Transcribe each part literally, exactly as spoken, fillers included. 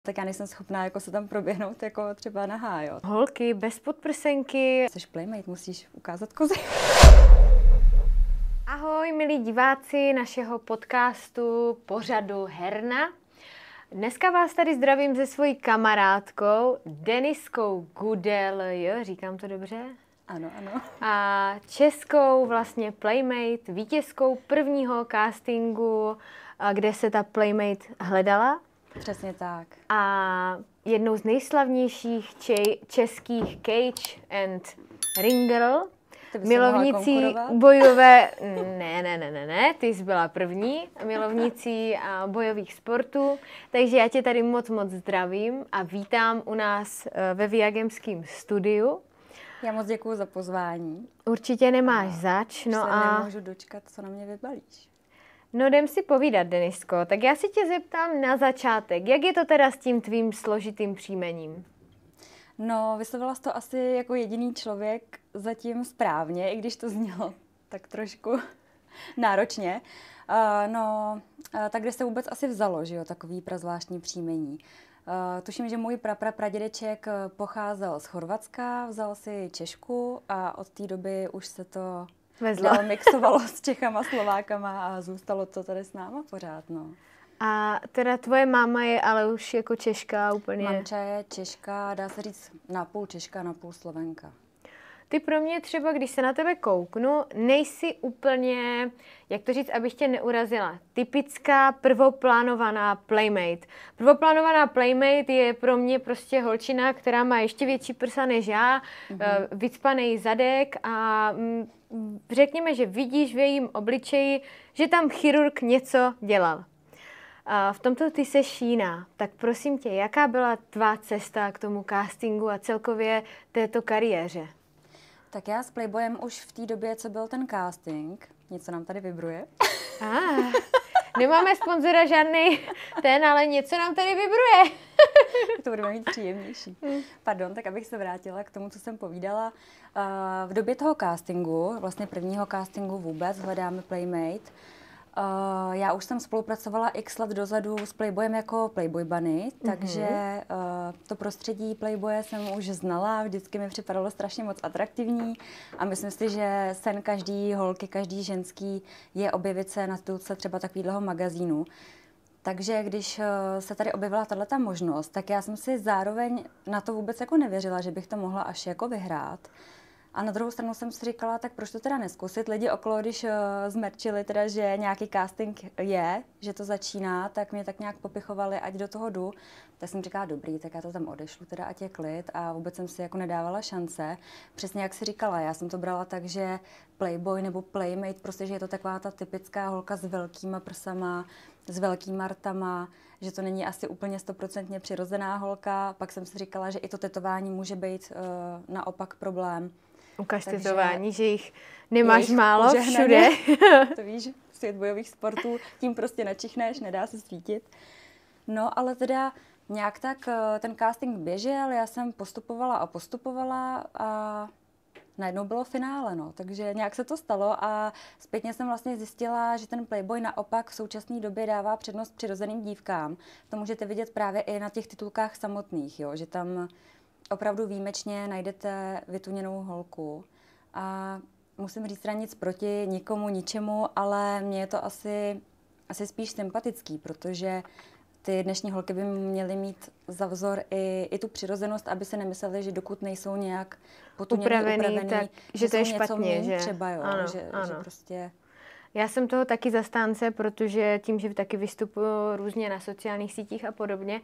Tak já nejsem schopná jako se tam proběhnout jako třeba nahá, jo. Holky bez podprsenky. Jsi playmate, musíš ukázat kozy. Ahoj, milí diváci našeho podcastu pořadu Herna. Dneska vás tady zdravím se svojí kamarádkou Deniskou Gudel, jo, říkám to dobře? Ano, ano. A českou vlastně playmate, vítězkou prvního castingu, kde se ta playmate hledala. Přesně tak. A jednou z nejslavnějších če- českých Cage and Ring Girl, milovnicí bojové, ne, ne, ne, ne, ne, ty jsi byla první, milovnicí a bojových sportů, takže já tě tady moc, moc zdravím a vítám u nás ve Viagemském studiu. Já moc děkuju za pozvání. Určitě nemáš zač, no se a... nemůžu dočkat, co na mě vybalíš. No jdem si povídat, Denisko, tak já si tě zeptám na začátek, jak je to teda s tím tvým složitým příjmením? No, vyslovila jsi to asi jako jediný člověk zatím správně, i když to znělo tak trošku náročně. Uh, no, uh, tak kde se vůbec asi vzalo, že jo, takový prazvláštní příjmení? Uh, tuším, že můj prapra pradědeček pocházel z Chorvatska, vzal si Češku a od té doby už se to dál mixovalo s Čechama, Slovákama a zůstalo to tady s náma pořád, no. A teda tvoje máma je ale už jako Češka úplně? Mamča je Češka, dá se říct napůl Češka, napůl Slovenka. Ty pro mě třeba, když se na tebe kouknu, nejsi úplně, jak to říct, abych tě neurazila, typická prvoplánovaná playmate. Prvoplánovaná playmate je pro mě prostě holčina, která má ještě větší prsa než já, mm-hmm. vycpanej zadek a mm, řekněme, že vidíš v jejím obličeji, že tam chirurg něco dělal. A v tomto ty seš jiná. Tak prosím tě, jaká byla tvá cesta k tomu castingu a celkově této kariéře? Tak já s Playboyem už v té době, co byl ten casting, něco nám tady vibruje. Ah, nemáme sponzora žádný ten, ale něco nám tady vibruje. To budeme mít příjemnější. Pardon, tak abych se vrátila k tomu, co jsem povídala. V době toho castingu, vlastně prvního castingu vůbec, Hledáme playmate, Uh, já už jsem spolupracovala x let dozadu s Playboyem jako Playboy Bunny, mm-hmm. takže uh, to prostředí Playboye jsem už znala, vždycky mi připadalo strašně moc atraktivní a myslím si, že sen každý holky, každý ženský je objevit se na titulce třeba takového magazínu. Takže když uh, se tady objevila tato možnost, tak já jsem si zároveň na to vůbec jako nevěřila, že bych to mohla až jako vyhrát. A na druhou stranu jsem si říkala, tak proč to teda neskusit? Lidi okolo, když uh, zmerčili teda, že nějaký casting je, že to začíná, tak mě tak nějak popichovali, ať do toho jdu. Tak jsem říkala, dobrý, tak já to tam odešlu, teda ať je klid a vůbec jsem si jako nedávala šance. Přesně jak si říkala, já jsem to brala tak, že Playboy nebo Playmate, prostě, že je to taková ta typická holka s velkýma prsama, s velkýma rtama, že to není asi úplně stoprocentně přirozená holka. Pak jsem si říkala, že i to tetování může být uh, naopak problém. Ukaž tetování, že jich nemáš jich málo všude. To víš, svět bojových sportů, tím prostě načichneš, nedá se svítit. No, ale teda nějak tak ten casting běžel, já jsem postupovala a postupovala a najednou bylo finále, no. Takže nějak se to stalo a zpětně jsem vlastně zjistila, že ten Playboy naopak v současné době dává přednost přirozeným dívkám. To můžete vidět právě i na těch titulkách samotných, jo, že tam opravdu výjimečně najdete vytuněnou holku a musím říct teda nic proti nikomu, ničemu, ale mně je to asi, asi spíš sympatický, protože ty dnešní holky by měly mít za vzor i, i tu přirozenost, aby se nemysleli, že dokud nejsou nějak potuněný, upravený, upravený tak, že to je špatně, že? Třeba, jo, ano, že, ano. že prostě... Já jsem toho taky zastánce, protože tím, že taky vystupuju různě na sociálních sítích a podobně,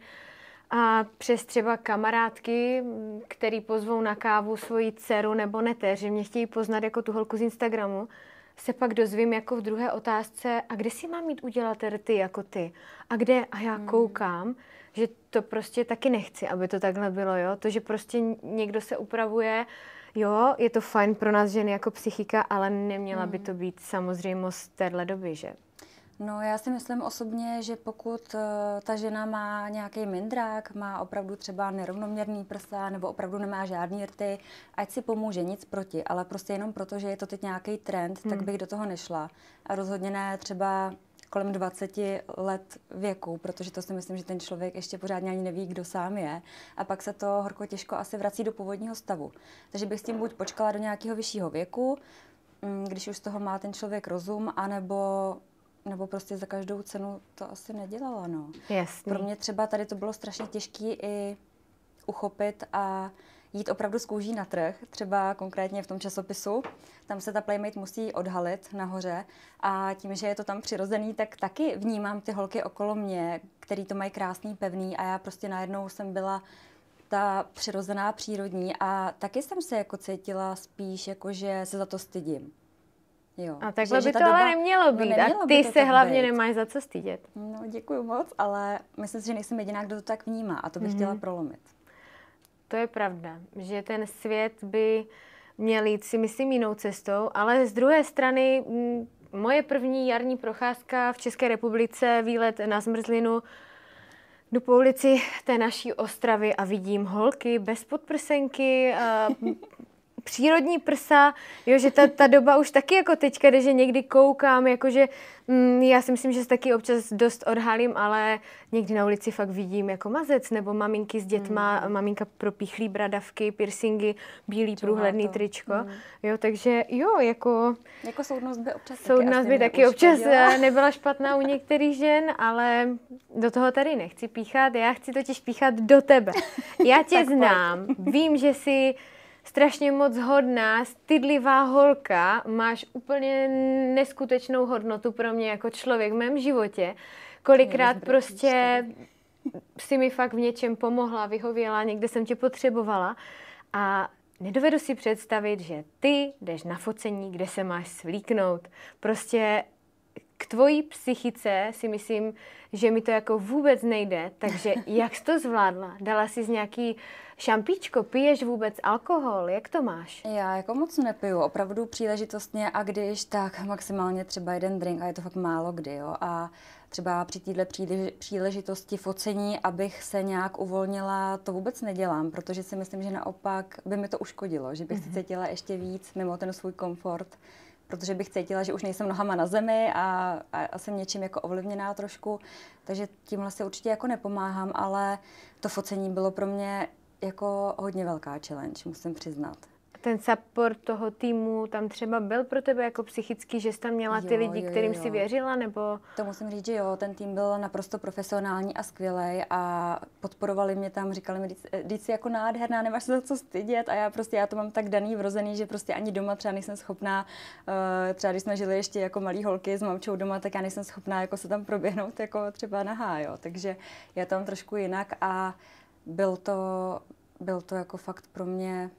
a přes třeba kamarádky, který pozvou na kávu svoji dceru nebo neteř, že mě chtějí poznat jako tu holku z Instagramu, se pak dozvím jako v druhé otázce, a kde si mám mít udělat rty jako ty? A kde? A já koukám, že to prostě taky nechci, aby to takhle bylo, jo? To, že prostě někdo se upravuje, jo, je to fajn pro nás ženy jako psychika, ale neměla by to být samozřejmost téhle doby, že? No, já si myslím osobně, že pokud uh, ta žena má nějaký mindrák, má opravdu třeba nerovnoměrný prsa nebo opravdu nemá žádný rty, ať si pomůže, nic proti, ale prostě jenom proto, že je to teď nějaký trend, hmm. tak bych do toho nešla. A rozhodně ne třeba kolem dvaceti let věku, protože to si myslím, že ten člověk ještě pořádně ani neví, kdo sám je. A pak se to horko těžko asi vrací do původního stavu. Takže bych s tím buď počkala do nějakého vyššího věku, když už z toho má ten člověk rozum, anebo nebo prostě za každou cenu to asi nedělala, no. Jasný. Pro mě třeba tady to bylo strašně těžké i uchopit a jít opravdu z kůží na trh, třeba konkrétně v tom časopisu. Tam se ta Playmate musí odhalit nahoře a tím, že je to tam přirozený, tak taky vnímám ty holky okolo mě, který to mají krásný, pevný a já prostě najednou jsem byla ta přirozená, přírodní a taky jsem se jako cítila spíš, jako že se za to stydím. Jo. A takhle že, by že to doba, ale nemělo být. nemělo a ty by se hlavně být. nemáš za co stydět. No, děkuju moc, ale myslím si, že nejsem jediná, kdo to tak vnímá a to bych mm-hmm. chtěla prolomit. To je pravda, že ten svět by měl jít si myslím jinou cestou, ale z druhé strany m, moje první jarní procházka v České republice, výlet na zmrzlinu, jdu po ulici té naší Ostravy a vidím holky bez podprsenky, a přírodní prsa, jo, že ta, ta doba už taky jako teďka, že někdy koukám, jakože mm, já si myslím, že se taky občas dost odhalím, ale někdy na ulici fakt vidím jako mazec, nebo maminky s dětma, mm. maminka propíchlý bradavky, piercingy, bílý Čuhá průhledný to. tričko, mm. jo, takže jo, jako... Jako soudnost by občas soudnost taky by taky občas nebyla špatná u některých žen, ale do toho tady nechci píchat, já chci totiž píchat do tebe. Já tě znám, vím, že jsi strašně moc hodná, stydlivá holka, máš úplně neskutečnou hodnotu pro mě jako člověk v mém životě. Kolikrát prostě si mi fakt v něčem pomohla, vyhověla, někde jsem tě potřebovala a nedovedu si představit, že ty jdeš na focení, kde se máš svlíknout. Prostě k tvojí psychice si myslím, že mi to jako vůbec nejde, takže jak jsi to zvládla? Dala jsi z nějaký šampíčko, piješ vůbec alkohol, jak to máš? Já jako moc nepiju, opravdu příležitostně a když tak maximálně třeba jeden drink a je to fakt málo kdy, jo. A třeba při této příležitosti focení, abych se nějak uvolnila, to vůbec nedělám, protože si myslím, že naopak by mi to uškodilo, že bych mm-hmm. se cítila ještě víc mimo ten svůj komfort, protože bych cítila, že už nejsem nohama na zemi a, a, a jsem něčím jako ovlivněná trošku, takže tímhle si určitě jako nepomáhám, ale to focení bylo pro mě jako hodně velká challenge, musím přiznat. Ten support toho týmu tam třeba byl pro tebe jako psychický, že jsi tam měla ty jo, lidi, jo, kterým jo. jsi věřila, nebo? To musím říct, že jo, ten tým byl naprosto profesionální a skvělej a podporovali mě tam, říkali mi, vždyť jsi jako nádherná, nemáš se za co stydět a já prostě, já to mám tak daný, vrozený, že prostě ani doma třeba nejsem schopná, uh, třeba když jsme žili ještě jako malý holky s mamčou doma, tak já nejsem schopná jako se tam proběhnout jako třeba nahá, jo, takže já tam trošku jinak a byl to, byl to jako fakt pro mě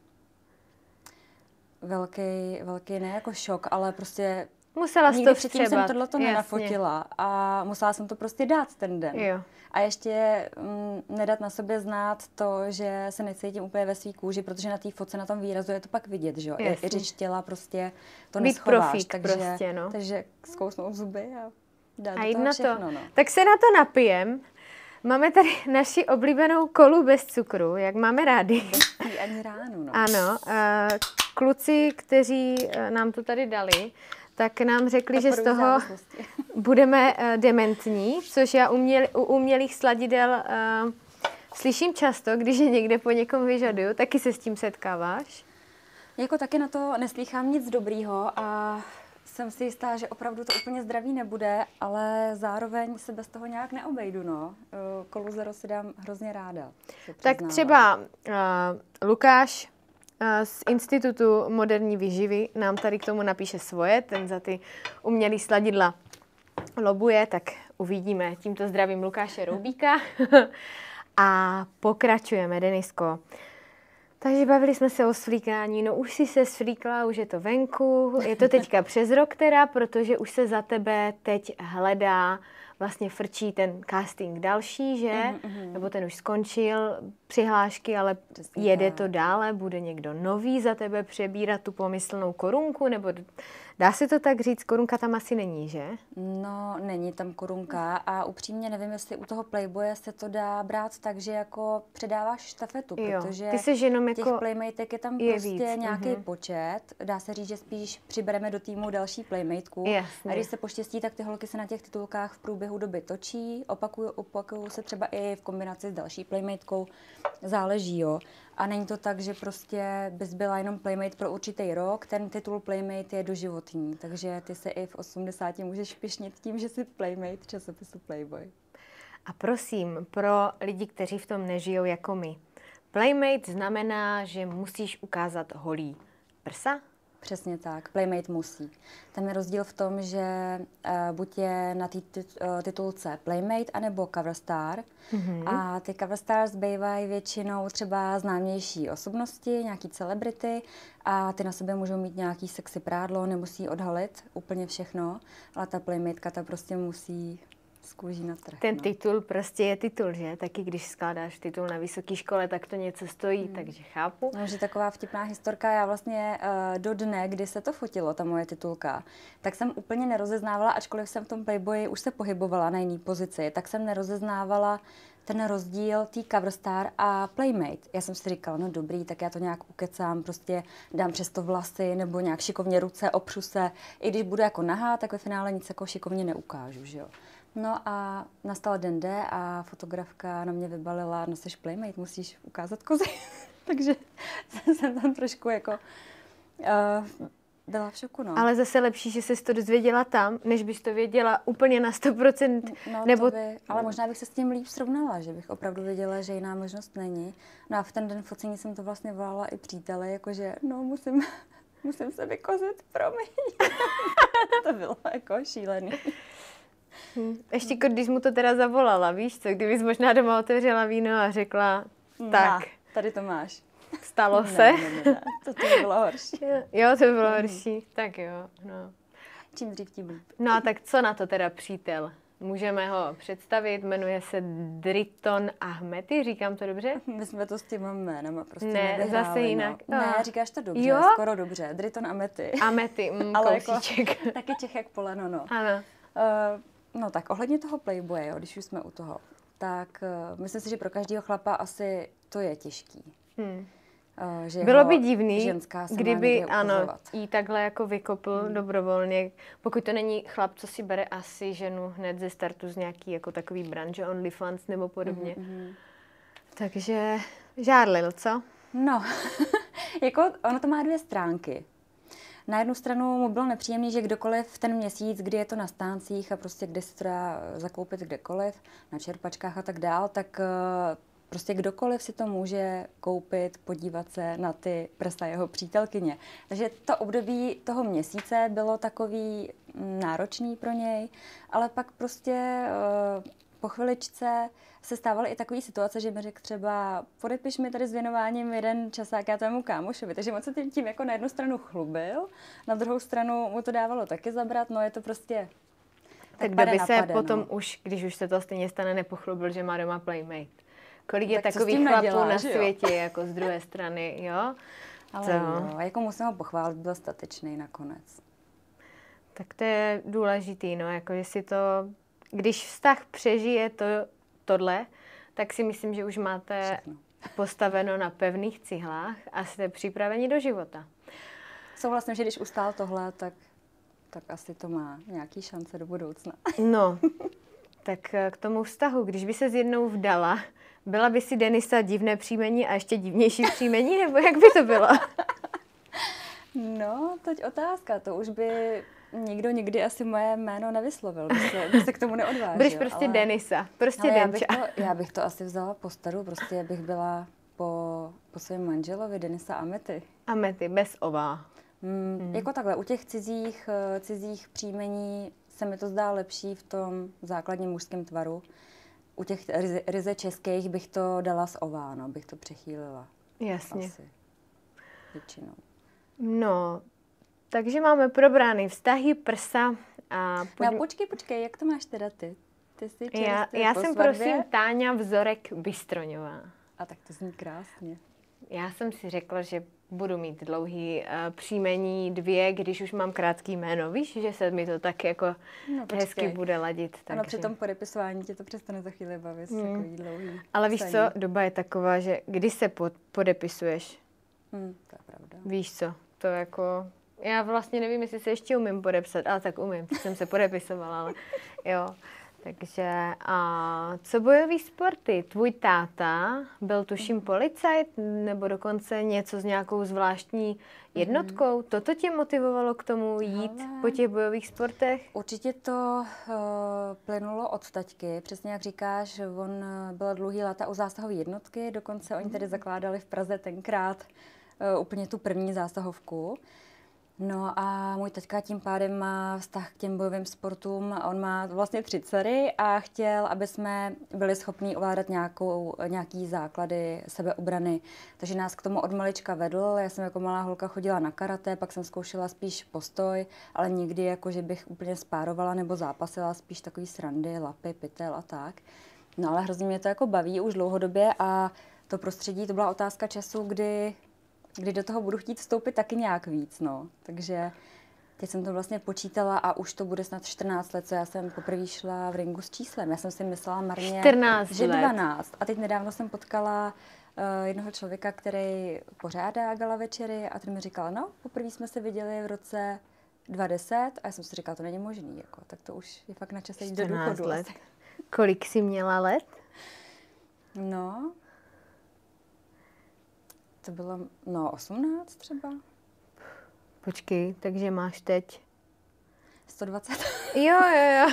velký, velký ne jako šok, ale prostě musela nikdy to předtím jsem tohleto nenafotila a musela jsem to prostě dát ten den. Jo. A ještě mm, nedat na sobě znát to, že se necítím úplně ve svý kůži, protože na té fotce, na tom výrazu je to pak vidět, že jo. I, i řeč těla prostě to být neschováš. Profík takže, prostě, no. takže zkousnout zuby a dát a do jít toho na všechno, to. No. Tak se na to napijem. Máme tady naši oblíbenou kolu bez cukru, jak máme rádi. Bez tý ani ránu, no. Ano, uh, kluci, kteří uh, nám to tady dali, tak nám řekli, to že z toho budeme uh, dementní, což já uměl, u umělých sladidel uh, slyším často, když je někde po někom vyžaduju. Taky se s tím setkáváš? Jako taky na to neslýchám nic dobrýho a jsem si jistá, že opravdu to úplně zdravý nebude, ale zároveň se bez toho nějak neobejdu, no. Kolu zero si dám hrozně ráda. Tak třeba uh, Lukáš uh, z Institutu moderní výživy nám tady k tomu napíše svoje, ten za ty umělý sladidla lobuje, tak uvidíme. Tímto zdravím Lukáše Roubíka. A pokračujeme, Denisko. Takže bavili jsme se o svlíkání, no už si se svlíkla, už je to venku, je to teďka přes rok teda, protože už se za tebe teď hledá vlastně frčí ten casting další, že? Mm-hmm. Nebo ten už skončil, přihlášky, ale Přesně jede tak. to dále, bude někdo nový za tebe přebírat tu pomyslnou korunku, nebo dá se to tak říct, korunka tam asi není, že? No, není tam korunka a upřímně nevím, jestli u toho Playboye se to dá brát tak, že jako předáváš štafetu, Jo. protože Ty jsi jenom těch jako playmatek je tam je prostě víc, nějaký mhm. počet. Dá se říct, že spíš přibereme do týmu další playmateku. Jasně. A když se poštěstí, tak ty holky se na těch titulkách v průběhu doby točí, opakují, opakují se třeba i v kombinaci s další playmatekou. Záleží, jo. A není to tak, že prostě bys byla jenom playmate pro určitý rok, ten titul playmate je doživotní, takže ty se i v osmdesáti můžeš pyšnit tím, že jsi playmate časopisu Playboy. A prosím, pro lidi, kteří v tom nežijou jako my, playmate znamená, že musíš ukázat holí prsa? Přesně tak, playmate musí. Tam je rozdíl v tom, že uh, buď je na té tit, uh, titulce playmate, anebo cover star. Mm-hmm. A ty cover stars bývají většinou třeba známější osobnosti, nějaký celebrity a ty na sobě můžou mít nějaký sexy prádlo, nemusí odhalit úplně všechno, ale ta playmateka ta prostě musí z kůží na trh. Ten no. titul prostě je titul, že? Taky když skládáš titul na vysoké škole, tak to něco stojí, hmm. takže chápu. No, že taková vtipná historka, já vlastně uh, do dne, kdy se to fotilo, ta moje titulka, tak jsem úplně nerozeznávala, ačkoliv jsem v tom Playboyi už se pohybovala na jiný pozici, tak jsem nerozeznávala ten rozdíl tý cover star a playmate. Já jsem si říkala, no dobrý, tak já to nějak ukecám, prostě dám přes to vlasy nebo nějak šikovně ruce, opřu se. I když budu jako nahá, tak ve finále nic jako šikovně neukážu, že jo. No a nastal den D a fotografka na mě vybalila, no jsi playmate, musíš ukázat kozy. Takže jsem tam trošku jako uh, byla v šoku, no. Ale zase lepší, že jsi to dozvěděla tam, než bys to věděla úplně na sto procent. No, nebo... by, ale možná bych se s tím líp srovnala, že bych opravdu věděla, že jiná možnost není. No a v ten den focení jsem to vlastně volala i příteli, jakože no musím, musím se vykozit, promiň. To bylo jako šílený. Hmm. Ještě když mu to teda zavolala, víš co, kdybys možná doma otevřela víno a řekla, tak. Na, tady to máš. Stalo ne, se. Ne, ne, ne, to, to by bylo horší. Jo, to by bylo horší, tak jo. No. Čím dřív, tím líp. No a tak co na to teda přítel? Můžeme ho představit, jmenuje se Driton Ahmety, říkám to dobře? My jsme to s těma jménama prostě Ne, nevyhráli, zase jinak. No. Ne, No. říkáš to dobře, Jo? skoro dobře. Driton Ahmety. Ahmety, mm, Ale jako, kousíček. taky Čech jak poleno, no. Ano. Uh, no tak ohledně toho Playboye, jo, když už jsme u toho, tak uh, myslím si, že pro každého chlapa asi to je těžký. Hmm. Uh, že Bylo by divný, ženská se kdyby ano, ukazovat. jí takhle jako vykopl hmm. dobrovolně, pokud to není chlap, co si bere asi ženu hned ze startu z nějaký jako takový branže OnlyFans nebo podobně. Mm-hmm. Takže žárlil, co? No, jako ono to má dvě stránky. Na jednu stranu mu bylo nepříjemný, že kdokoliv v ten měsíc, kdy je to na stáncích a prostě kde se to dá zakoupit kdekoliv, na čerpačkách a tak dál, tak prostě kdokoliv si to může koupit, podívat se na ty prsa jeho přítelkyně. Takže to období toho měsíce bylo takový náročný pro něj, ale pak prostě po chviličce se stávaly i takové situace, že mi řekl třeba, podepiš mi tady s věnováním jeden časák já tomu kámošovi. Takže on se tím, tím jako na jednu stranu chlubil, na druhou stranu mu to dávalo taky zabrat, no je to prostě... Tak kdo by se napade, potom no. už, když už se to stejně stane, nepochlubil, že má doma playmate. Kolik je tak takových chlapů neděláš, na jo? světě, jako z druhé strany, jo? Ale to... jo, jako musím ho pochválit, byl statečný nakonec. Tak to je důležitý, no, jako jestli to, když vztah přežije to, tohle, tak si myslím, že už máte Všechno. postaveno na pevných cihlách a jste připraveni do života. Souhlasím, že když ustál tohle, tak, tak asi to má nějaký šance do budoucna. No, tak k tomu vztahu, když by se jednou vdala, byla by si Denisa divné příjmení a ještě divnější příjmení, nebo jak by to bylo? No, teď otázka, to už by nikdo nikdy asi moje jméno nevyslovil, by se, by se k tomu neodvážil. Budeš prostě ale, Denisa, prostě ale já bych, Denča. to, já bych to asi vzala po staru, prostě bych byla po, po svém manželovi Denisa Ahmety. Ahmety, bez ová. Hmm, hmm. Jako takhle, u těch cizích, cizích příjmení se mi to zdá lepší v tom základním mužském tvaru. U těch ryze, ryze českých bych to dala s ová, no, bych to přechýlila. Jasně. Asi. Většinou. No, takže máme probrány vztahy, prsa a... Pojď... No počkej, počkej, jak to máš teda ty? Ty jsi Já, čerstvě já po jsem svatbě? prosím Táňa Vzorek Bystroňová. A tak to zní krásně. Já jsem si řekla, že budu mít dlouhý uh, příjmení dvě, když už mám krátký jméno. Víš, že se mi to tak jako No, hezky bude ladit. Ano, Takže... při tom podepisování tě to přestane za chvíli bavit, hmm. takový dlouhý. Ale víš psaní. co, doba je taková, že když se pod, podepisuješ, Hmm, to je pravda. víš co, to jako... Já vlastně nevím, jestli se ještě umím podepsat, ale tak umím, teď jsem se podepisovala, ale jo. Takže a co bojový sporty? Tvůj táta byl tuším policajt nebo dokonce něco s nějakou zvláštní jednotkou? Toto tě motivovalo k tomu jít Ale... po těch bojových sportech? Určitě to uh, plynulo od taťky. Přesně jak říkáš, on byl dlouhý léta u zásahové jednotky, dokonce oni tady zakládali v Praze tenkrát uh, úplně tu první zásahovku. No a můj taťka tím pádem má vztah k těm bojovým sportům. On má vlastně tři dcery a chtěl, aby jsme byli schopni ovládat nějakou, nějaký základy sebeobrany. Takže nás k tomu od malička vedl. Já jsem jako malá holka chodila na karate, pak jsem zkoušela spíš postoj, ale nikdy jako, že bych úplně spárovala nebo zápasila, spíš takový srandy, lapy, pytel a tak. No ale hrozně mě to jako baví už dlouhodobě a to prostředí, to byla otázka času, kdy kdy do toho budu chtít vstoupit taky nějak víc, no. Takže teď jsem to vlastně počítala a už to bude snad čtrnáct let, co já jsem poprvé šla v ringu s číslem. Já jsem si myslela marně, že dvanáct. A teď nedávno jsem potkala uh, jednoho člověka, který pořádá gala večery a ten mi říkal, no, poprvé jsme se viděli v roce dva tisíce deset a já jsem si říkala, to není možný, jako, tak to už je fakt na čase jít do důchodu. Let. Kolik jsi měla let? No... To bylo, no, osmnáct třeba. Počkej, takže máš teď... sto dvacet. Jo, jo, jo.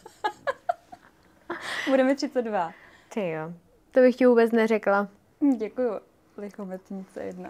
Budeme třicet dva. Ty jo, to bych ti vůbec neřekla. Děkuju, lichometnice jedna.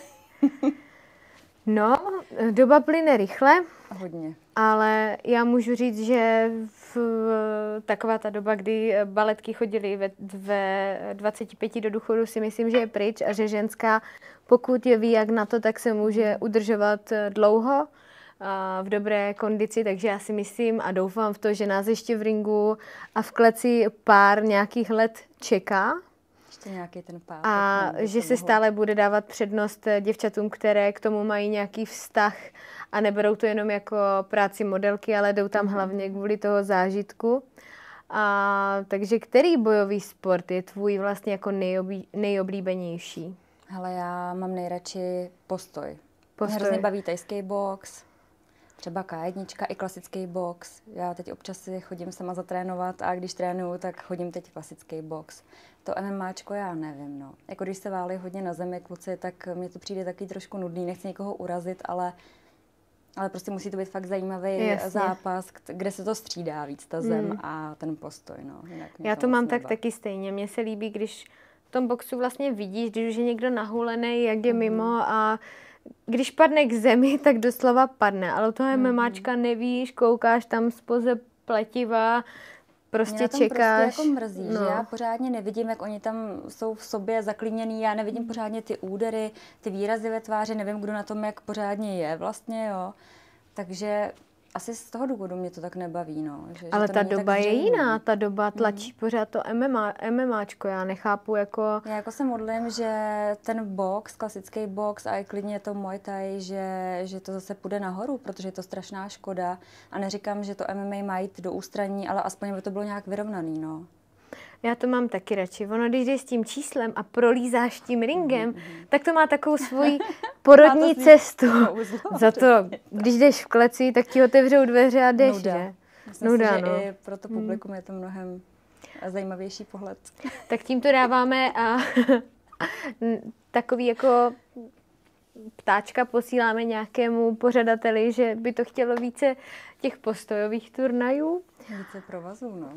No, doba plyne rychle. Hodně. Ale já můžu říct, že v, taková ta doba, kdy baletky chodily ve, ve dvaceti pěti do důchodu, si myslím, že je pryč a že ženská, pokud je ví jak na to, tak se může udržovat dlouho a v dobré kondici, takže já si myslím a doufám v to, že nás ještě v ringu a v kleci pár nějakých let čeká. Ještě nějaký ten pár. A že se stále bude dávat přednost děvčatům, které k tomu mají nějaký vztah a neberou to jenom jako práci modelky, ale jdou tam hlavně kvůli toho zážitku. A, takže který bojový sport je tvůj vlastně jako nejobí, nejoblíbenější? Hele, já mám nejradši postoj. Postoj. Mě hrozně baví thajský box, třeba ká jedna i klasický box. Já teď občas si chodím sama zatrénovat a když trénuju, tak chodím teď klasický box. To MMAčko já nevím, no. Jako když se válí hodně na zemi kluci, tak mně to přijde taky trošku nudný, nechci někoho urazit, ale, ale prostě musí to být fakt zajímavý Jasně. zápas, kde se to střídá víc, ta zem mm. a ten postoj, no. Jinak já to, to mám tak taky stejně. Mně se líbí, když v tom boxu vlastně vidíš, když už je někdo nahulený, jak je mm. mimo a když padne k zemi, tak doslova padne, ale u toho mm. MMAčka nevíš, koukáš tam spoze pletiva, prostě Mě čekáš. Prostě jako mrzí, no. že já pořádně nevidím, jak oni tam jsou v sobě zaklíněný, já nevidím mm. pořádně ty údery, ty výrazy ve tváři, nevím, kdo na tom jak pořádně je vlastně, jo. Takže asi z toho důvodu mě to tak nebaví, no. Že, ale že ta doba je jiná, ta doba tlačí mm. pořád to MMA, MMAčko, já nechápu jako... Já jako se modlím, že ten box, klasický box a i klidně to Muay Thai, že, že to zase půjde nahoru, protože je to strašná škoda a neříkám, že to M M A má jít do ústraní, ale aspoň by to bylo nějak vyrovnaný, no. Já to mám taky radši. Ono, když jdeš s tím číslem a prolízáš tím ringem, mm-hmm. tak to má takovou svoji porodní cestu. Za to, když jdeš v kleci, tak ti otevřou dveře a jdeš, Nuda. že? Myslím Nuda, si, že no. i pro to publikum mm. je to mnohem zajímavější pohled. Tak tímto dáváme a takový jako ptáčka posíláme nějakému pořadateli, že by to chtělo více těch postojových turnajů. Více provazů, no.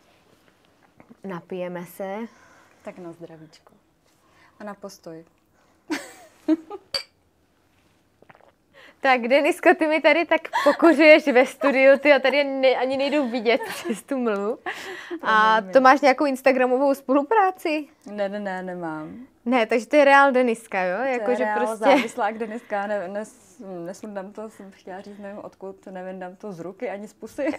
Napijeme se. Tak na zdravíčko. A na postoj. Tak Denisko, ty mi tady tak pokořuješ ve studiu, ty a tady ne, ani nejdou vidět přes tu mlhu. A to máš nějakou instagramovou spolupráci? Ne, ne, ne, nemám. Ne, takže to je reál Deniska, jo? Jako, to je že reál prostě... závislák Deniska, ne, nes, nesundám to, jsem chtěla říct, nevím odkud, nevím, to z ruky ani z pusy.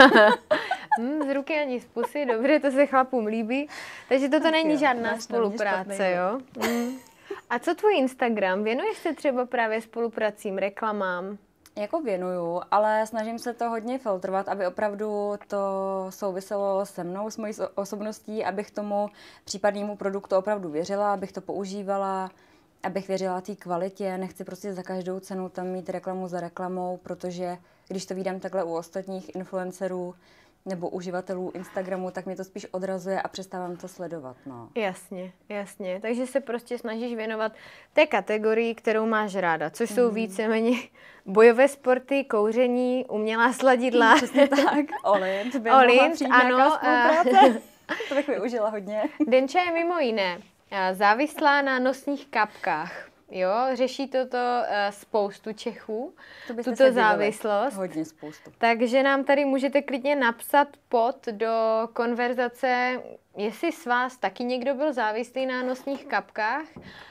hmm, z ruky ani z pusy, dobře, to se chlapům líbí. Takže toto tak není jo, žádná spolupráce, jo? Hmm. A co tvůj Instagram? Věnuješ se třeba právě spolupracím, reklamám? Jako věnuju, ale snažím se to hodně filtrovat, aby opravdu to souviselo se mnou, s mojí osobností, abych tomu případnému produktu opravdu věřila, abych to používala, abych věřila té kvalitě. Nechci prostě za každou cenu tam mít reklamu za reklamou, protože když to vídám takhle u ostatních influencerů nebo uživatelů Instagramu, tak mě to spíš odrazuje a přestávám to sledovat. No. Jasně, jasně. Takže se prostě snažíš věnovat té kategorii, kterou máš ráda, což mm. jsou víceméně bojové sporty, kouření, umělá sladidla. Přesně tak. Olin, to by mohla přijít nějaká spolupráce. To bych využila hodně. Denča je mimo jiné závislá na nosních kapkách. Jo, řeší toto uh, spoustu Čechů, to tuto závislost. Hodně spoustu. Takže nám tady můžete klidně napsat pod do konverzace, jestli s vás taky někdo byl závislý na nosních kapkách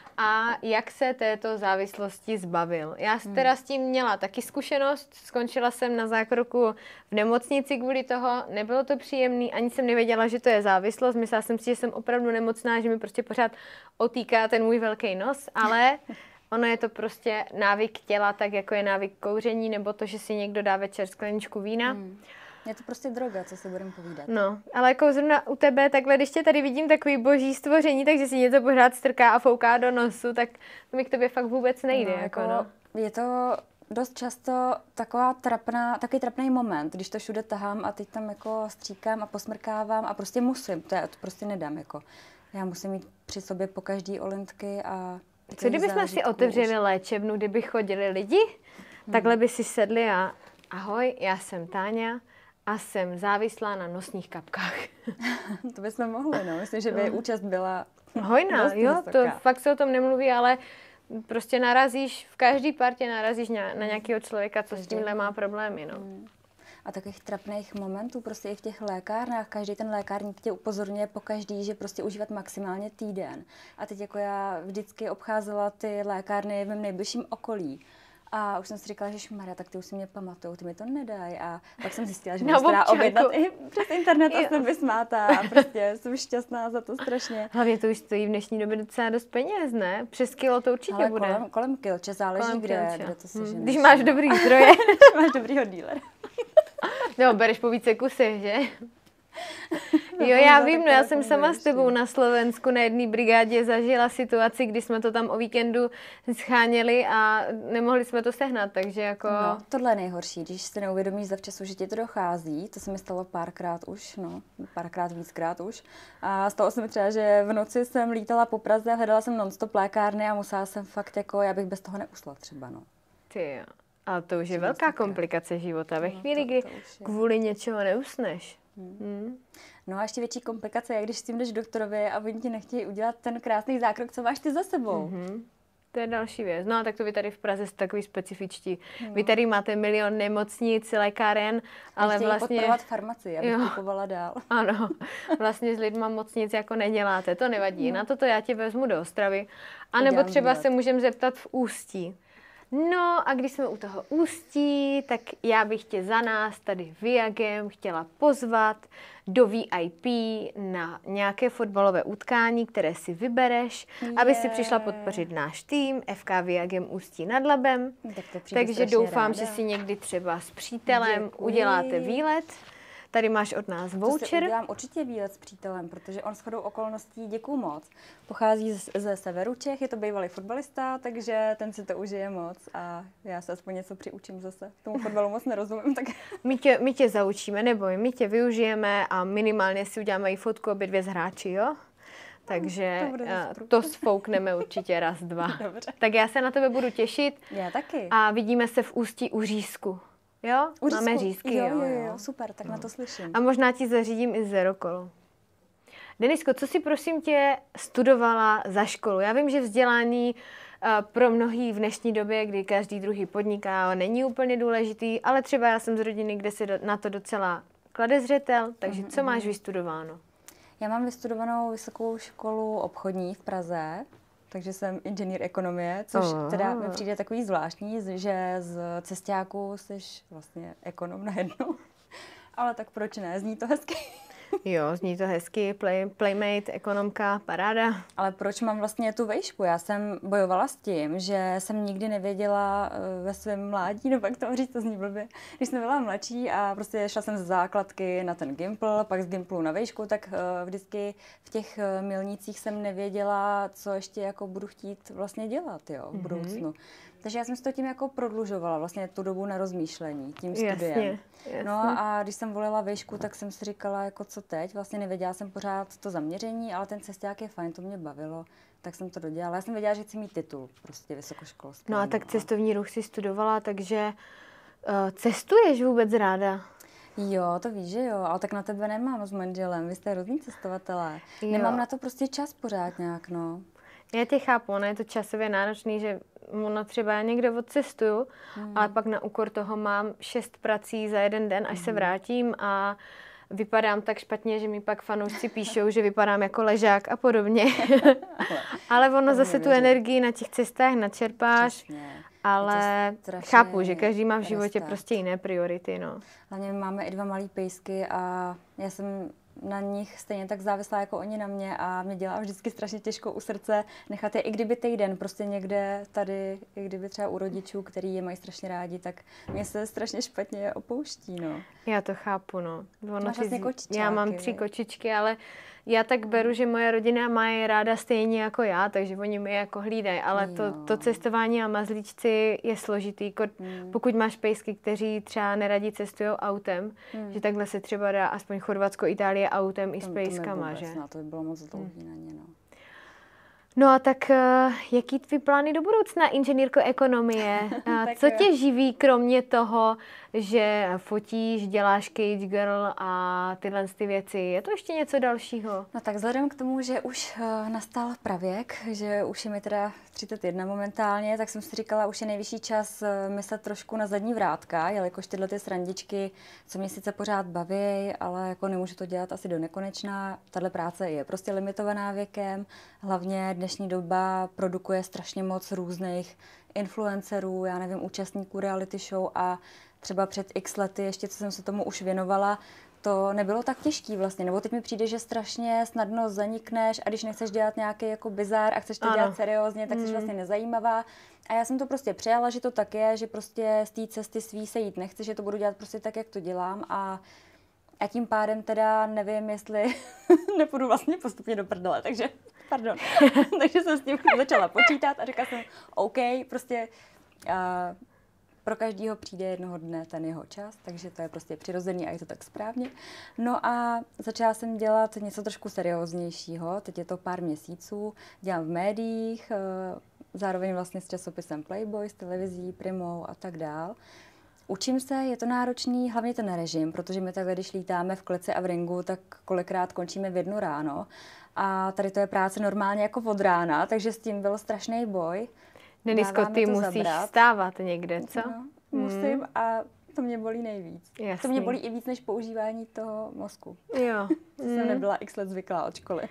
a jak se této závislosti zbavil. Já hmm. teda s tím měla taky zkušenost, skončila jsem na zákroku v nemocnici kvůli toho, nebylo to příjemný, ani jsem nevěděla, že to je závislost, myslela jsem si, že jsem opravdu nemocná, že mi prostě pořád otýká ten můj velký nos, ale ono je to prostě návyk těla, tak jako je návyk kouření, nebo to, že si někdo dá večer skleničku vína. Hmm. Je to prostě droga, co si budeme povídat. No, ale jako zrovna u tebe, takhle, když tě tady vidím takový boží stvoření, takže si něco pořád strká a fouká do nosu, tak to mi k tobě fakt vůbec nejde. No, jako, jako, no. Je to dost často taková trapná, taky trapný moment, když to všude tahám a teď tam jako stříkám a posmrkávám a prostě musím, to, je, to prostě nedám. Jako. Já musím mít při sobě po každý olintky a... Co kdybychom si otevřeli léčebnu, kdyby chodili lidi, hmm. takhle by si sedli a ahoj, já jsem Táňa, a jsem závislá na nosních kapkách. To bychom mohli, no. Myslím, že by no. účast byla hojná, dost jo, vysoká. To fakt se o tom nemluví, ale prostě narazíš, v každé partě narazíš na, na nějakého člověka, co s tímhle má problémy, no. Hmm. A takových trapných momentů prostě i v těch lékárnách, každý ten lékárník tě upozorňuje po každý, že prostě užívat maximálně týden. A teď jako já vždycky obcházela ty lékárny v mém nejbližším okolí. A už jsem si říkala, že šmarja, tak ty už si mě pamatujou, ty mi to nedají. A pak jsem zjistila, že mě se dá objednat i přes internet a jsem vysmátá. A prostě jsem šťastná za to strašně. Hlavně to už stojí v dnešní době docela dost peněz, ne? Přes kilo to určitě ale bude. Kolem, kolem kilče, záleží kolem kde, kilče. kde to seženeš. Hmm. Když máš dobrý zdroje. Když máš dobrýho dílera. No, bereš po více kusech, že? Jo, já vím, no já jsem sama s tebou na Slovensku na jedné brigádě zažila situaci, kdy jsme to tam o víkendu scháněli a nemohli jsme to sehnat, takže jako... No, tohle je nejhorší, když si neuvědomíš zavčasu, že ti to dochází, to se mi stalo párkrát už, no, párkrát víckrát už. A stalo se mi třeba, že v noci jsem lítala po Praze, hledala jsem non-stop lékárny a musela jsem fakt jako, já bych bez toho neusla třeba, no. Ty jo, ale to už je velká komplikace života, ve chvíli, kdy kvůli něčeho neusneš. Hmm. Hmm. No a ještě větší komplikace je, když s tím jdeš doktorovi a oni ti nechtějí udělat ten krásný zákrok, co máš ty za sebou. Mm-hmm. To je další věc. No a tak to vy tady v Praze jste takový specifičtí. No. Vy tady máte milion nemocnic, lékáren, ale chtějí vlastně... podporovat farmacii, abych kupovala dál. Ano, vlastně s lidma moc nic jako neděláte, to nevadí. No. Na toto já tě vezmu do Ostravy. A nebo třeba se můžeme zeptat v Ústí. No a když jsme u toho Ústí, tak já bych tě za nás tady Viagem chtěla pozvat do V I P na nějaké fotbalové utkání, které si vybereš, yeah. aby si přišla podpořit náš tým F K Viagem Ústí nad Labem. Tak Takže doufám, ráda. že si někdy třeba s přítelem Děkuji. uděláte výlet. Tady máš od nás voucher. To si udělám určitě výlet s přítelem, protože on shodou okolností, děkuju moc, pochází z, ze severu Čech, je to bývalý fotbalista, takže ten si to užije moc a já se aspoň něco přiučím zase. Tomu fotbalu moc nerozumím. Tak... My, tě, my tě zaučíme, neboj, my tě využijeme a minimálně si uděláme i fotku obě dvě s hráči, jo? Takže to, to sfoukneme určitě raz, dva. Dobře. Tak já se na tebe budu těšit. Já taky. A vidíme se v Ústí u Řízku. Jo? Uřízku. Máme řízky, jo, jo, jo, jo. Super, tak no. na to slyším. A možná ti zařídím i zero kolo. Denisko, co si prosím tě studovala za školu? Já vím, že vzdělání uh, pro mnohý v dnešní době, kdy každý druhý podniká, není úplně důležitý, ale třeba já jsem z rodiny, kde se do, na to docela klade zřetel, takže co máš vystudováno? Já mám vystudovanou vysokou školu obchodní v Praze, takže jsem inženýr ekonomie, což oh. teda mi přijde takový zvláštní, že z cestáku jsi vlastně ekonom najednou. Ale tak proč ne, zní to hezky. Jo, zní to hezky, play, playmate, ekonomka, paráda. Ale proč mám vlastně tu vejšku? Já jsem bojovala s tím, že jsem nikdy nevěděla ve svém mládí, no pak to říct, to zní blbě. Když jsem byla mladší a prostě šla jsem z základky na ten Gimpl, pak z Gimplu na vejšku, tak vždycky v těch milnících jsem nevěděla, co ještě jako budu chtít vlastně dělat, jo, v budoucnu. Mm-hmm. Takže já jsem si to tím jako prodlužovala, vlastně tu dobu na rozmýšlení, tím studiem. Jasně, jasně. No a když jsem volila vejšku, tak jsem si říkala, jako co teď, vlastně nevěděla jsem pořád to zaměření, ale ten cesták je fajn, to mě bavilo, tak jsem to dodělala. Já jsem věděla, že chci mít titul, prostě vysokoškolský. No a tak cestovní ruch si studovala, takže uh, cestuješ vůbec ráda? Jo, to víš, že jo, ale tak na tebe nemám s manželem, vy jste hrozný cestovatelé. Jo. Nemám na to prostě čas pořád nějak, no. Já tě chápu, ono je to časově náročný, že ono třeba já někde odcestuju, hmm. ale pak na úkor toho mám šest prací za jeden den, až hmm. se vrátím a vypadám tak špatně, že mi pak fanoušci píšou, že vypadám jako ležák a podobně. Ale ono zase tu energii na těch cestách načerpáš. Přesně. Ale chápu, že každý má v životě restart. Prostě jiné priority, no. Hlavně máme i dva malý pejsky a já jsem na nich stejně tak závislá jako oni na mě a mě dělá vždycky strašně těžko u srdce nechat je, i kdyby týden prostě někde tady, i kdyby třeba u rodičů, který je mají strašně rádi, tak mě se strašně špatně opouští, no. Já to chápu, no. Ono Máš vlastně kočičáky, já mám tři kočičky, ale já tak beru, že moje rodina má je ráda stejně jako já, takže oni mi jako hlídají, ale to, to cestování a mazlíčci je složitý. Hmm. Pokud máš pejsky, kteří třeba neradí cestují autem, hmm. že takhle se třeba dá aspoň Chorvatsko, Itálie autem to, i s pejskama, že? No, to by bylo moc dlouhý hmm. na ně, no. No a tak uh, jaký tvý plány do budoucna, inženýrko ekonomie? Uh, co tě živí, kromě toho, že fotíš, děláš cage girl a tyhle ty věci? Je to ještě něco dalšího? No tak vzhledem k tomu, že už uh, nastal pravěk, že už je mi teda třicet jedna momentálně, tak jsem si říkala, už je nejvyšší čas uh, myslet trošku na zadní vrátka, jelikož tyhle ty srandičky, co mě sice pořád baví, ale jako nemůžu to dělat asi do nekonečna. Tahle práce je prostě limitovaná věkem, hlavně dnešní doba produkuje strašně moc různých influencerů, já nevím, účastníků reality show a třeba před x lety, ještě co jsem se tomu už věnovala, to nebylo tak těžký vlastně, nebo teď mi přijde, že strašně snadno zanikneš a když nechceš dělat nějaký jako bizár a chceš to ano. dělat seriózně, tak jsi mm. vlastně nezajímavá. A já jsem to prostě přijala, že to tak je, že prostě z té cesty svý se jít nechci, že to budu dělat prostě tak, jak to dělám a a tím pádem teda nevím, jestli nepůjdu vlastně postupně do prdele, takže pardon. Takže jsem s tím začala počítat a řekla jsem, OK, prostě uh, pro každýho přijde jednoho dne ten jeho čas, takže to je prostě přirozený a je to tak správně. No a začala jsem dělat něco trošku serióznějšího, teď je to pár měsíců, dělám v médiích, uh, zároveň vlastně s časopisem Playboy, s televizí, Primou a tak dál. Učím se, je to náročný, hlavně ten režim, protože my takhle, když lítáme v kleci a v ringu, tak kolikrát končíme v jednu ráno. A tady to je práce normálně jako od rána, takže s tím byl strašný boj. Denisko, ty musíš zabrat. Stávat někde, co? No, musím mm. a to mě bolí nejvíc. Jasný. To mě bolí i víc než používání toho mozku. Jo. To mm. jsem nebyla x let zvyklá od školy.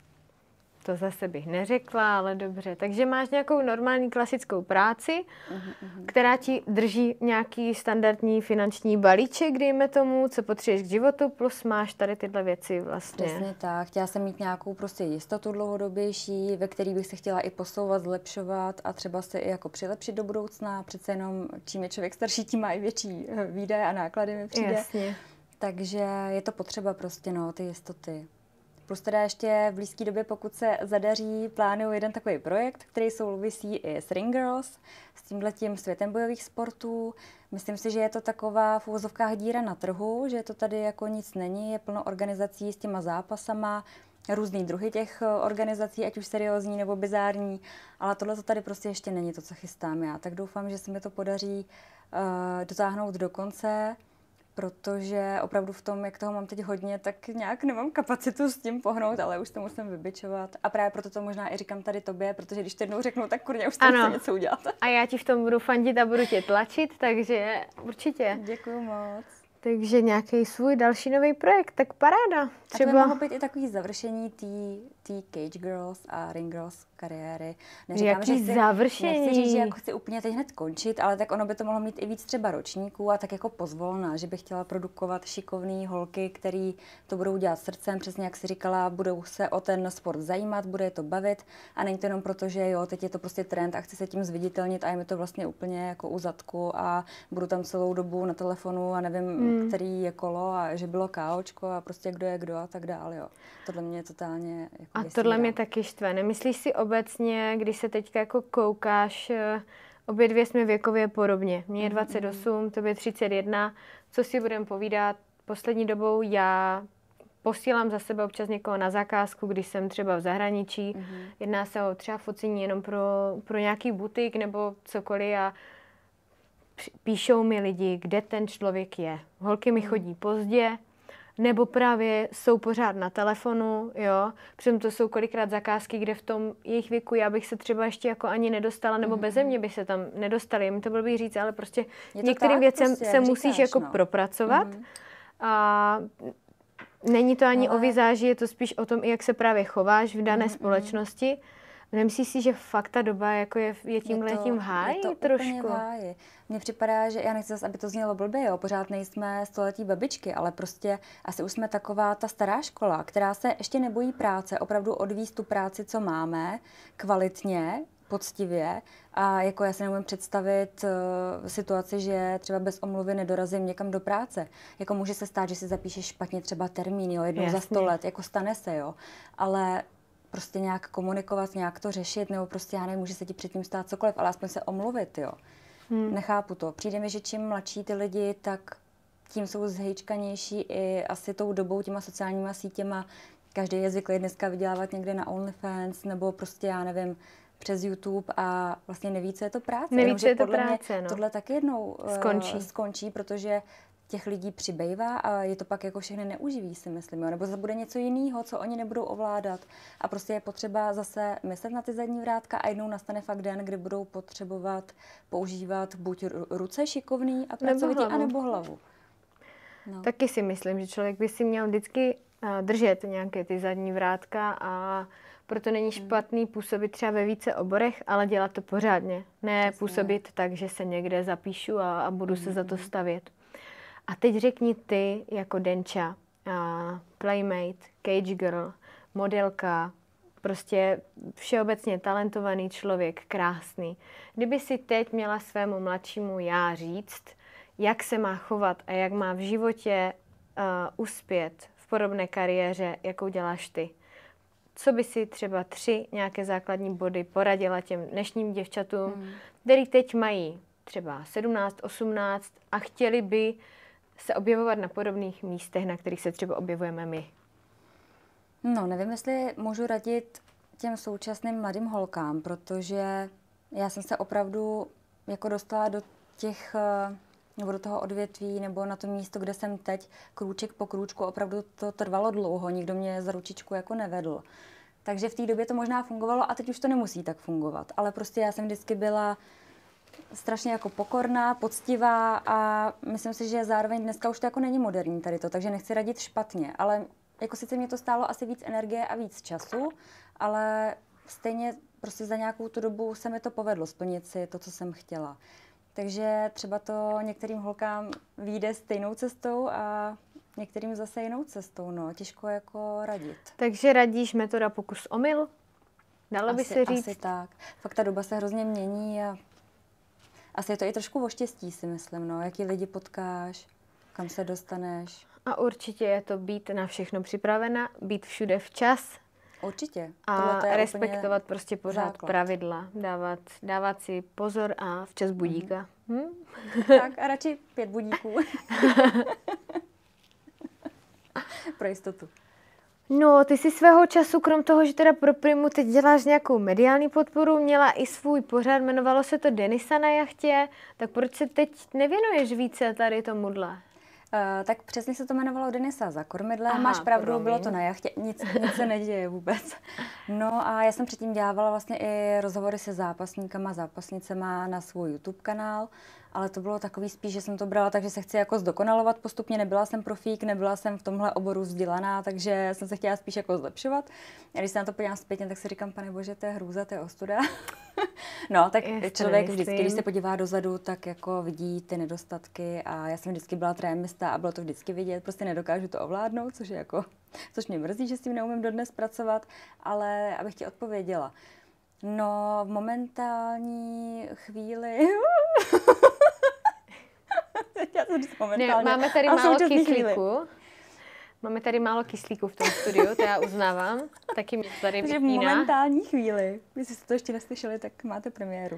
To zase bych neřekla, ale dobře. Takže máš nějakou normální klasickou práci, uh-huh. která ti drží nějaký standardní finanční balíček, dejme tomu, co potřebuješ k životu, plus máš tady tyhle věci vlastně. Přesně tak. Chtěla jsem mít nějakou prostě jistotu dlouhodobější, ve který bych se chtěla i posouvat, zlepšovat a třeba se i jako přilepšit do budoucna. Přece jenom čím je člověk starší, tím má i větší výdaje a náklady mi přijde. Jasně. Takže je to potřeba prostě, no, ty jistoty. Plus teda ještě v blízké době, pokud se zadaří, plánuju jeden takový projekt, který souvisí i s Ring Girls, s tímhletím světem bojových sportů. Myslím si, že je to taková v uvozovkách díra na trhu, že to tady jako nic není, je plno organizací s těma zápasama, různý druhy těch organizací, ať už seriózní nebo bizární, ale tohle to tady prostě ještě není to, co chystám já. Tak doufám, že se mi to podaří uh, dotáhnout do konce. protože opravdu v tom, jak toho mám teď hodně, tak nějak nemám kapacitu s tím pohnout, ale už to musím vybičovat. A právě proto to možná i říkám tady tobě, protože když to jednou řeknu, tak kurně už to chce něco udělat. A já ti v tom budu fandit a budu tě tlačit, takže určitě. Děkuju moc. Takže nějaký svůj další nový projekt, tak paráda. Třeba... A to by mohlo být i takový završení té Cage Girls a Ring Girls kariéry. Neříkám, Jaký že chci, završení? Nechci říct, že jako chci úplně teď hned končit, ale tak ono by to mohlo mít i víc třeba ročníků a tak jako pozvolna, že bych chtěla produkovat šikovné holky, které to budou dělat srdcem, přesně jak jsi říkala, budou se o ten sport zajímat, bude je to bavit a není to jenom proto, že jo, teď je to prostě trend a chci se tím zviditelnit a je mi to vlastně úplně jako u zadku a budu tam celou dobu na telefonu a nevím, hmm. který je kolo a že bylo káočko a prostě kdo je kdo a tak dále, jo. Tohle mě totálně jako a tohle mě taky štve. Nemyslíš si obecně, když se teďka jako koukáš, obě dvě jsme věkově podobně. Mně je dvacet osm, tobě třicet jedna. Co si budeme povídat? Poslední dobou já posílám za sebe občas někoho na zakázku, když jsem třeba v zahraničí. Mm-hmm. Jedná se o třeba focení jenom pro, pro nějaký butik nebo cokoliv a píšou mi lidi, kde ten člověk je. Holky mi chodí pozdě, nebo právě jsou pořád na telefonu, jo. Přitom to jsou kolikrát zakázky, kde v tom jejich věku já bych se třeba ještě jako ani nedostala, nebo mm-hmm. beze mě by se tam nedostali. Jim to bylo bych říct, ale prostě některým věcem prostě, se musíš říkáš, jako no. propracovat. Mm-hmm. A není to ani no, o vizáži, je to spíš o tom, jak se právě chováš v dané mm-hmm. společnosti. Nemyslíš si, že fakt ta doba jako je, je tímhle je to, tím v háji je to trošku? V háji. Mně připadá, že já nechci zase, aby to znělo blbě, jo, pořád nejsme století babičky, ale prostě asi už jsme taková ta stará škola, která se ještě nebojí práce, opravdu odvízt tu práci, co máme, kvalitně, poctivě a jako já si nemůžu představit uh, situaci, že třeba bez omluvy nedorazím někam do práce. Jako může se stát, že si zapíšeš špatně třeba termín, jo, jednou Jasně. za sto let, jako stane se, jo, ale prostě nějak komunikovat, nějak to řešit, nebo prostě já nevím, může se ti předtím stát cokoliv, ale aspoň se omluvit, jo. Hmm. Nechápu to. Přijde mi, že čím mladší ty lidi, tak tím jsou zhejčkanější i asi tou dobou, těma sociálníma sítěma. Každý je zvyklý dneska vydělávat někde na OnlyFans, nebo prostě, já nevím, přes YouTube a vlastně neví, co je to práce. Neví, co je to práce, no. Tohle taky jednou skončí. Uh, skončí, protože těch lidí přibývá a je to pak jako všechny neuživí, si myslím, jo? Nebo zase bude něco jiného, co oni nebudou ovládat. A prostě je potřeba zase myslet na ty zadní vrátka a jednou nastane fakt den, kdy budou potřebovat používat buď ruce šikovný a pracovitý, anebo hlavu. No. Taky si myslím, že člověk by si měl vždycky držet nějaké ty zadní vrátka a proto není špatný působit třeba ve více oborech, ale dělat to pořádně. Ne Přesně. působit tak, že se někde zapíšu a, a budu mm-hmm. se za to stavět. A teď řekni ty jako Denča, uh, playmate, cage girl, modelka, prostě všeobecně talentovaný člověk, krásný. Kdyby si teď měla svému mladšímu já říct, jak se má chovat a jak má v životě uh, uspět v podobné kariéře, jakou děláš ty, co by si třeba tři nějaké základní body poradila těm dnešním děvčatům, hmm. který teď mají třeba sedmnáct, osmnáct a chtěli by se objevovat na podobných místech, na kterých se třeba objevujeme my? No, nevím, jestli můžu radit těm současným mladým holkám, protože já jsem se opravdu jako dostala do těch, nebo do toho odvětví, nebo na to místo, kde jsem teď, krůček po krůčku, opravdu to trvalo dlouho, nikdo mě za ručičku jako nevedl. Takže v té době to možná fungovalo a teď už to nemusí tak fungovat, ale prostě já jsem vždycky byla strašně jako pokorná, poctivá a myslím si, že zároveň dneska už to jako není moderní tady to, takže nechci radit špatně, ale jako sice mě to stálo asi víc energie a víc času, ale stejně prostě za nějakou tu dobu se mi to povedlo splnit si to, co jsem chtěla. Takže třeba to některým holkám vyjde stejnou cestou a některým zase jinou cestou, no, těžko jako radit. Takže radíš metoda pokus omyl? Dalo by se říct? Asi tak. Fakt ta doba se hrozně mění a asi je to i trošku o štěstí, si myslím, no, jaký lidi potkáš, kam se dostaneš. A určitě je to být na všechno připravena, být všude včas. Určitě. A respektovat prostě pořád základ. Pravidla, dávat, dávat si pozor a včas budíka. Mm-hmm. Hm? Tak a radši pět budíků. Pro jistotu. No, ty si svého času, krom toho, že teda pro Primu teď děláš nějakou mediální podporu, měla i svůj pořad, jmenovalo se to Denisa na jachtě, tak proč se teď nevěnuješ více tady tomuhle? Uh, tak přesně se to jmenovalo Denisa za kormidlem. Aha, Máš pravdu, promiň. bylo to na jachtě, nic, nic se neděje vůbec. No a já jsem předtím dělávala vlastně i rozhovory se zápasníkama, zápasnicema na svůj YouTube kanál, ale to bylo takový spíš, že jsem to brala tak, že se chci jako zdokonalovat postupně, nebyla jsem profík, nebyla jsem v tomhle oboru vzdělaná, takže jsem se chtěla spíš jako zlepšovat. A když se na to podívám zpětně, tak si říkám, pane bože, to je hrůza, to je ostuda. No, tak Jestli člověk nemyslím. vždycky, když se podívá dozadu, tak jako vidí ty nedostatky a já jsem vždycky byla trémista a bylo to vždycky vidět, prostě nedokážu to ovládnout, což je jako, což mě mrzí, že s tím neumím dodnes pracovat, ale abych ti odpověděla. No, v momentální chvíli... Já jsem říct momentálně. Ne, máme tady málo kyslíku. Máme tady málo kyslíku v tom studiu, to já uznávám. Taky mě tady Takže v vypíná. momentální chvíli, jestli jste to ještě neslyšeli, tak máte premiéru.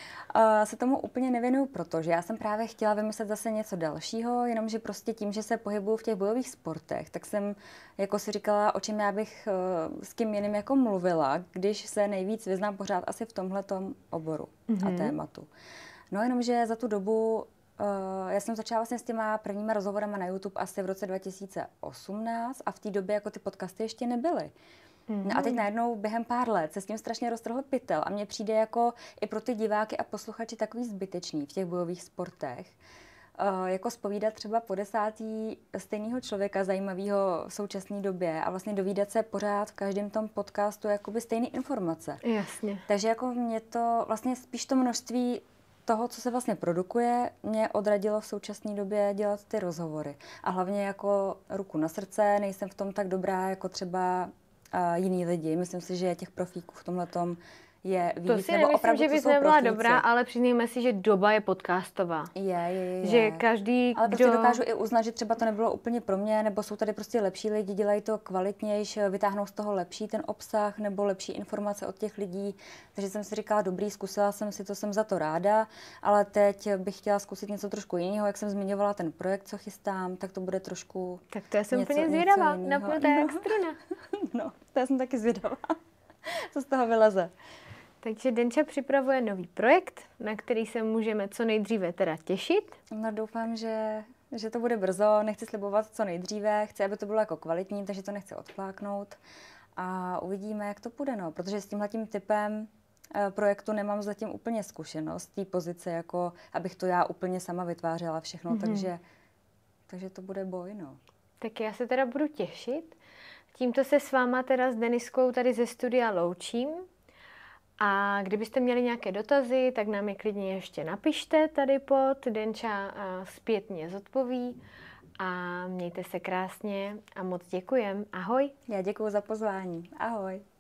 Uh, se tomu úplně nevěnuju, protože já jsem právě chtěla vymyslet zase něco dalšího, jenomže prostě tím, že se pohybuju v těch bojových sportech, tak jsem jako si říkala, o čem já bych uh, s kým jiným jako mluvila, když se nejvíc vyznám pořád asi v tomhletom oboru mm-hmm. a tématu. No jenomže za tu dobu Uh, já jsem začala vlastně s těma prvníma rozhovorama na YouTube asi v roce dva tisíce osmnáct a v té době jako ty podcasty ještě nebyly. Mm. No a teď najednou během pár let se s tím strašně roztrhl pytel a mně přijde jako i pro ty diváky a posluchači takový zbytečný v těch bojových sportech. Uh, jako zpovídat třeba po desátý stejného člověka zajímavého v současné době a vlastně dovídat se pořád v každém tom podcastu jakoby stejné informace. Jasně. Takže jako mě to vlastně spíš to množství toho, co se vlastně produkuje, mě odradilo v současné době dělat ty rozhovory. A hlavně jako ruku na srdce, nejsem v tom tak dobrá jako třeba uh, jiný lidi. Myslím si, že těch profíků v tomhletom je víc. To si nebo nemyslím, že bys nebyla profíci. Dobrá, ale přiznejme si, že doba je podcastová. Je, je, je. Že každý, ale kdo... prostě dokážu i uznat, že třeba to nebylo úplně pro mě, nebo jsou tady prostě lepší lidi, dělají to kvalitnější, vytáhnou z toho lepší ten obsah, nebo lepší informace od těch lidí. Takže jsem si říkala, dobrý, zkusila jsem si to, jsem za to ráda, ale teď bych chtěla zkusit něco trošku jiného, jak jsem zmiňovala ten projekt, co chystám, tak to bude trošku Tak to já jsem něco, úplně zvědavá, něco napnutá jak struna. No, to já jsem taky zvědavá, co z toho vyleze. Takže Denča připravuje nový projekt, na který se můžeme co nejdříve teda těšit. No doufám, že, že to bude brzo, nechci slibovat co nejdříve, chci, aby to bylo jako kvalitní, takže to nechci odfláknout a uvidíme, jak to půjde, no, protože s tímhletím typem eh, projektu nemám zatím úplně zkušenost, té pozice, jako abych to já úplně sama vytvářela všechno, mm-hmm. takže, takže to bude boj, no. Tak já se teda budu těšit. Tímto se s váma teda s Deniskou tady ze studia loučím. A kdybyste měli nějaké dotazy, tak nám je klidně ještě napište tady pod. Denča zpětně zodpoví. A mějte se krásně a moc děkujem. Ahoj. Já děkuju za pozvání. Ahoj.